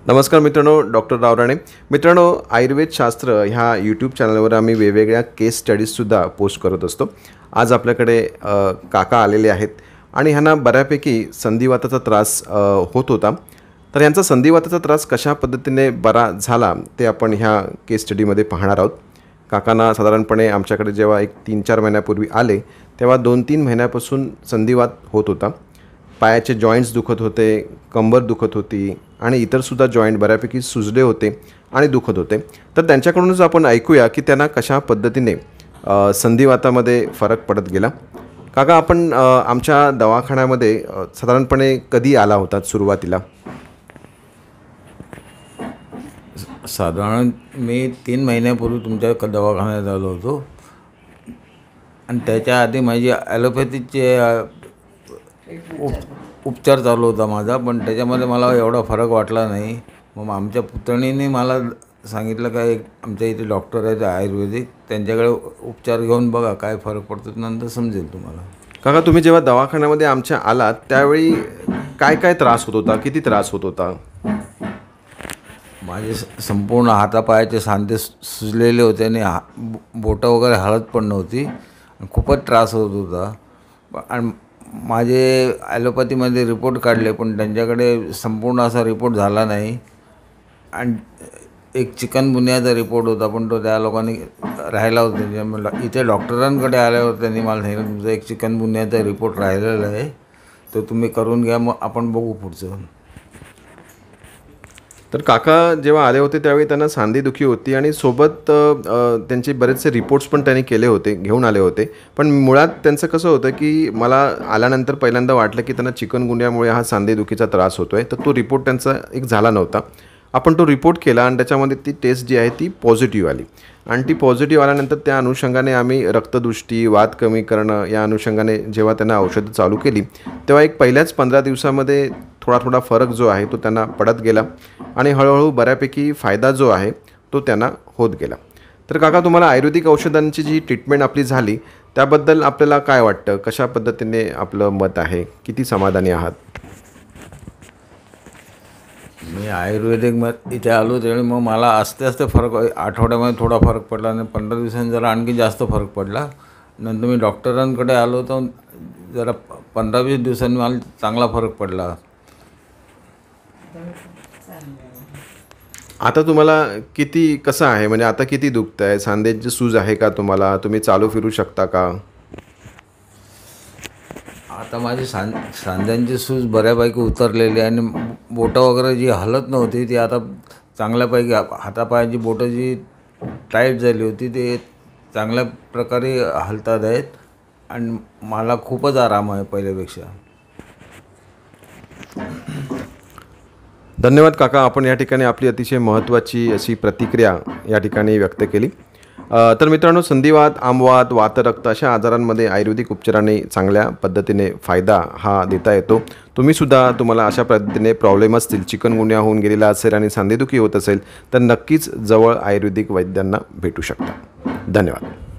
नमस्कार मित्रांनो, डॉक्टर राव राणे. मित्रांनो, आयुर्वेदशास्त्र ह्या यूट्यूब चॅनलवर आम्ही वेगवेगळ्या केस स्टडीजसुद्धा पोस्ट करत असतो. आज आपल्याकडे काका आलेले आहेत आणि ह्यांना बऱ्यापैकी संधिवाताचा त्रास होत होता. तर यांचा संधिवाताचा त्रास कशा पद्धतीने बरा झाला ते आपण ह्या केस स्टडीमध्ये पाहणार आहोत. काकांना साधारणपणे आमच्याकडे जेव्हा एक 3-4 महिन्यापूर्वी आले तेव्हा 2-3 महिन्यापासून संधिवात होत होता. पायाचे जॉईंट्स दुखत होते, कंबर दुखत होती आणि इतरसुद्धा जॉईंट बऱ्यापैकी सुजले होते आणि दुखत होते. तर त्यांच्याकडूनच आपण ऐकूया की त्यांना कशा पद्धतीने संधिवातामध्ये फरक पडत गेला. काका, आपण आमच्या दवाखान्यामध्ये साधारणपणे कधी आला होतात सुरुवातीला? साधारण मी 3 महिन्यापूर्वी तुमच्या दवाखान्यात आलो होतो आणि त्याच्या आधी माझी ॲलोपॅथीचे उपचार चालू होता माझा, पण त्याच्यामध्ये मला एवढा फरक वाटला नाही. मग आमच्या पुतणीने मला सांगितलं का एक आमच्या इथे डॉक्टर आहेत आयुर्वेदिक, त्यांच्याकडे उपचार घेऊन बघा काय फरक पडतो, नंतर समजेल तुम्हाला. काका, तुम्ही जेव्हा दवाखान्यामध्ये आमच्या आलात त्यावेळी काय काय त्रास होत होता, किती त्रास होत होता? माझे संपूर्ण हातापायाचे सांधे सुजलेले होते आणि बोटं वगैरे हलत पण नव्हती. खूपच त्रास होत होता आणि माझे ॲलोपॅथीमध्ये रिपोर्ट काढले पण त्यांच्याकडे संपूर्ण असा रिपोर्ट झाला नाही. आणि एक चिकनगुन्याचा रिपोर्ट होता पण तो त्या लोकांनी राहिला होता. मला इथे डॉक्टरांकडे आल्यावर त्यांनी मला सांगितलं तुमचा एक चिकनगुन्याचा रिपोर्ट राहिलेला आहे, तो तुम्ही करून घ्या, मग आपण बघू पुढचं. तर काका जेव्हा आले होते त्यावेळी त्यांना सांधेदुखी होती आणि सोबत त्यांचे बरेचसे रिपोर्ट्स पण त्यांनी केले होते, घेऊन आले होते. पण मुळात त्यांचं कसं होतं की मला आल्यानंतर पहिल्यांदा वाटलं की त्यांना चिकनगुन्यामुळे हा सांधेदुखीचा त्रास होतो आहे. तर तो रिपोर्ट त्यांचा एक झाला नव्हता. आपण तो रिपोर्ट केला आणि त्याच्यामध्ये ती टेस्ट जी आहे ती पॉझिटिव्ह आली आणि ती पॉझिटिव्ह आल्यानंतर त्या अनुषंगाने आम्ही रक्तदृष्टी, वात कमी करणं या अनुषंगाने जेव्हा त्यांना औषधं चालू केली तेव्हा एक पहिल्याच 15 दिवसामध्ये थोडा फरक जो आहे तो त्यांना पडत गेला आणि हळूहळू बऱ्यापैकी फायदा जो आहे तो त्यांना होत गेला. तर काका, तुम्हाला आयुर्वेदिक औषधांची जी ट्रीटमेंट आपली झाली त्याबद्दल आपल्याला काय वाटतं? कशा पद्धतीने आपलं मत आहे? किती समाधानी आहात? मी आयुर्वेदिक इथे आलो त्यावेळी मग मला आस्ते फरक, आठवड्यामध्ये थोडा फरक पडला आणि 15 दिवसांनी जरा आणखी जास्त फरक पडला. नंतर मी डॉक्टरांकडे आलो तर जरा 15-20 दिवसांनी मला चांगला फरक पडला. आता तुम्हाला किती कसं आहे, म्हणजे आता किती दुखतं आहे? सांधेची सूज आहे का तुम्हाला? तुम्ही चालू फिरू शकता का? आता माझी सांध्यांची सूज बऱ्यापैकी उतरलेली आहे आणि बोटं वगैरे जी हलत नव्हती ती आता चांगल्यापैकी, हातापायाची बोटं जी टाईट झाली होती ते चांगल्या प्रकारे हलतात आहेत आणि मला खूपच आराम आहे पहिल्यापेक्षा. धन्यवाद काका, आपण या ठिकाणी आपली अतिशय महत्त्वाची अशी प्रतिक्रिया या ठिकाणी व्यक्त केली. तर मित्रांनो, संधिवात, आमवात, वातरक्त अशा आजारांमध्ये आयुर्वेदिक उपचाराने चांगल्या पद्धतीने फायदा हा देता येतो. तुम्हाला अशा पद्धतीने प्रॉब्लेम असतील, चिकनगुन्या होऊन गेलेला असेल आणि सांधेदुखी होत असेल तर नक्कीच जवळ आयुर्वेदिक वैद्यांना भेटू शकता. धन्यवाद.